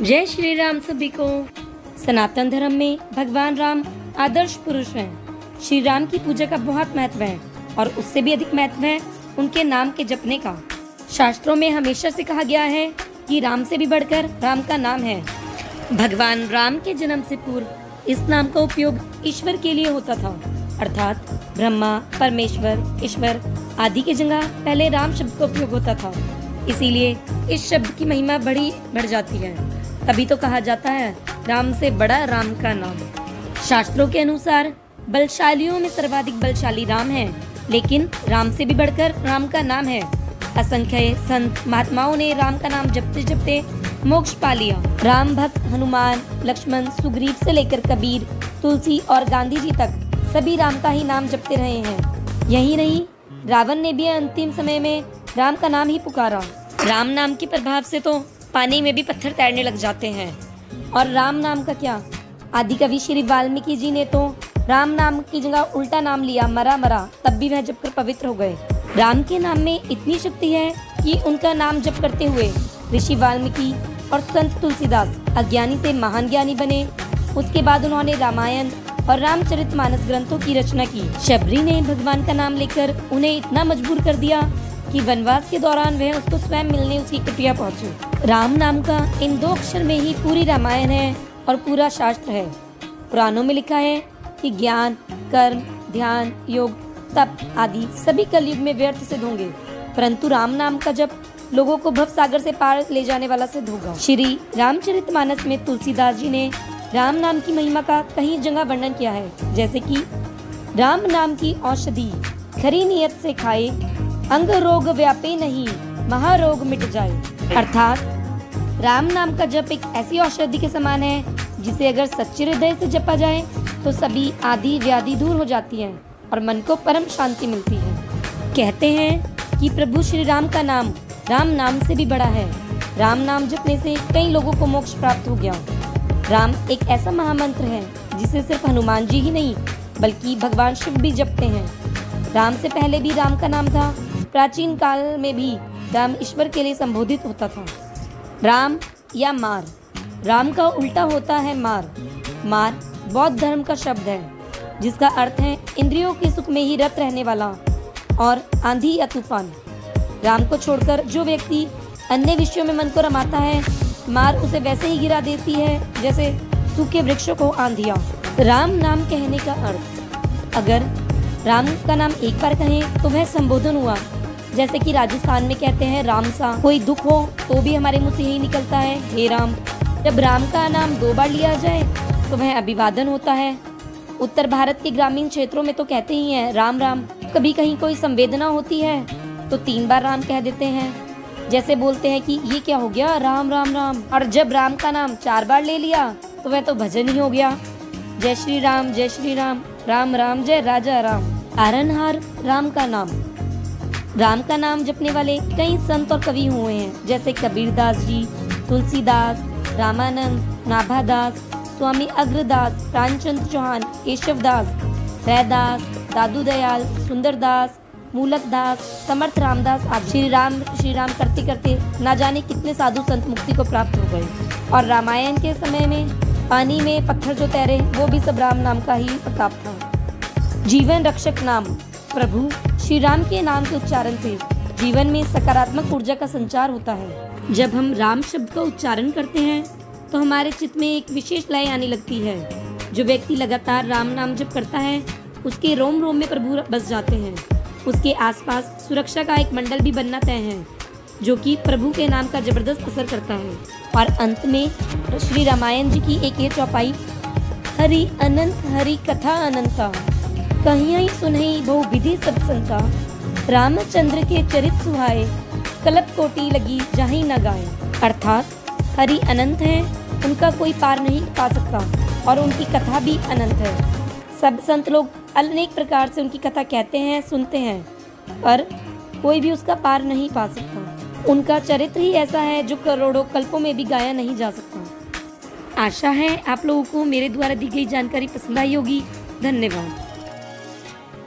जय श्री राम सभी को। सनातन धर्म में भगवान राम आदर्श पुरुष हैं। श्री राम की पूजा का बहुत महत्व है और उससे भी अधिक महत्व है उनके नाम के जपने का। शास्त्रों में हमेशा से कहा गया है कि राम से भी बढ़कर राम का नाम है। भगवान राम के जन्म से पूर्व इस नाम का उपयोग ईश्वर के लिए होता था, अर्थात ब्रह्मा, परमेश्वर, ईश्वर आदि की जगह पहले राम शब्द का उपयोग होता था। इसीलिए इस शब्द की महिमा बढ़ जाती है। तभी तो कहा जाता है राम से बड़ा राम का नाम। शास्त्रों के अनुसार बलशालियों में सर्वाधिक बलशाली राम है, लेकिन राम से भी बढ़कर राम का नाम है। असंख्य संत महात्माओं ने राम का नाम जपते जपते मोक्ष पा लिया। राम भक्त हनुमान, लक्ष्मण, सुग्रीव से लेकर कबीर, तुलसी और गांधी जी तक सभी राम का ही नाम जपते रहे हैं। यही नहीं, रावण ने भी अंतिम समय में राम का नाम ही पुकारा। राम नाम के प्रभाव से तो पानी में भी पत्थर तैरने लग जाते हैं। और राम नाम का क्या, आदि कवि श्री वाल्मीकि जी ने तो राम नाम की जगह उल्टा नाम लिया, मरा मरा, तब भी वह जपकर पवित्र हो गए। राम के नाम में इतनी शक्ति है कि उनका नाम जप करते हुए ऋषि वाल्मीकि और संत तुलसीदास अज्ञानी से महान ज्ञानी बने। उसके बाद उन्होंने रामायण और रामचरितमानस ग्रंथों की रचना की। शबरी ने भगवान का नाम लेकर उन्हें इतना मजबूर कर दिया कि वनवास के दौरान वह उसको स्वयं मिलने उसकी कुटिया पहुंचे। राम नाम का इन 2 अक्षर में ही पूरी रामायण है और पूरा शास्त्र है। पुराणों में लिखा है कि ज्ञान, कर्म, ध्यान, योग, तप आदि सभी कलयुग में व्यर्थ सिद्ध होंगे, परंतु राम नाम का जप लोगों को भव सागर से पार ले जाने वाला सिद्ध होगा। श्री रामचरितमानस में तुलसीदास जी ने राम नाम की महिमा का कई जगह वर्णन किया है, जैसे कि राम नाम की औषधि खरी नियत से खाए, अंग रोग व्यापे नहीं, महारोग मिट जाए। अर्थात राम नाम का जप एक ऐसी औषधि के समान है जिसे अगर सच्चे हृदय से जपा जाए तो सभी आदि व्याधि दूर हो जाती है और मन को परम शांति मिलती है। कहते हैं कि प्रभु श्री राम का नाम राम नाम से भी बड़ा है। राम नाम जपने से कई लोगों को मोक्ष प्राप्त हो गया। राम एक ऐसा महामंत्र है जिसे सिर्फ हनुमान जी ही नहीं बल्कि भगवान शिव भी जपते हैं। राम से पहले भी राम का नाम था। प्राचीन काल में भी राम ईश्वर के लिए संबोधित होता था। राम या मार, राम का उल्टा होता है मार। मार बौद्ध धर्म का शब्द है जिसका अर्थ है इंद्रियों के सुख में ही रत रहने वाला और आंधी या तूफान। राम को छोड़कर जो व्यक्ति अन्य विषयों में मन को रमाता है, मार उसे वैसे ही गिरा देती है जैसे सूखे वृक्षों को आंधियां। राम नाम कहने का अर्थ, अगर राम का नाम एक बार कहें तो वह संबोधन हुआ। जैसे कि राजस्थान में कहते हैं राम सा, कोई दुख हो तो भी हमारे मुंह से यही निकलता है, हे राम। जब राम का नाम 2 बार लिया जाए तो वह अभिवादन होता है। उत्तर भारत के ग्रामीण क्षेत्रों में तो कहते ही हैं राम राम। कभी कहीं कोई संवेदना होती है तो 3 बार राम कह देते हैं, जैसे बोलते हैं कि ये क्या हो गया, राम राम राम। और जब राम का नाम 4 बार ले लिया तो वह तो भजन ही हो गया, जय श्री राम, जय श्री राम, राम राम जय राजा राम। तारनहार राम का नाम। राम का नाम जपने वाले कई संत और कवि हुए हैं, जैसे कबीरदास जी, तुलसीदास, रामानंद, नाभादास, स्वामी अग्रदास, प्राणचंद्र चौहान, केशवदास, रैदास, दादू दयाल, सुंदरदास, मूलकदास, समर्थ रामदास आदि। श्री राम करते करते ना जाने कितने साधु संत मुक्ति को प्राप्त हो गए। और रामायण के समय में पानी में पत्थर जो तैरे वो भी सब राम नाम का ही प्रताप था। जीवन रक्षक नाम। प्रभु श्री राम के नाम के उच्चारण से जीवन में सकारात्मक ऊर्जा का संचार होता है। जब हम राम शब्द का उच्चारण करते हैं तो हमारे चित्त में एक विशेष लय आने लगती है। जो व्यक्ति लगातार राम नाम जप करता है उसके रोम रोम में प्रभु बस जाते हैं। उसके आसपास सुरक्षा का एक मंडल भी बनना तय है जो कि प्रभु के नाम का जबरदस्त असर करता है। और अंत में श्री रामायण जी की एक ये चौपाई, हरि अनंत हरि कथा अनंता, कहीं सुनई बहु विधि सब संता, रामचंद्र के चरित सुहाए, कलप कोटि लगी जाहि न गाए। अर्थात हरि अनंत है, उनका कोई पार नहीं पा सकता और उनकी कथा भी अनंत है। सब संत लोग अनेक प्रकार से उनकी कथा कहते हैं, सुनते हैं, पर कोई भी उसका पार नहीं पा सकता। उनका चरित्र ही ऐसा है जो करोड़ों कल्पों में भी गाया नहीं जा सकता। आशा है आप लोगों को मेरे द्वारा दी गई जानकारी पसंद आई होगी। धन्यवाद।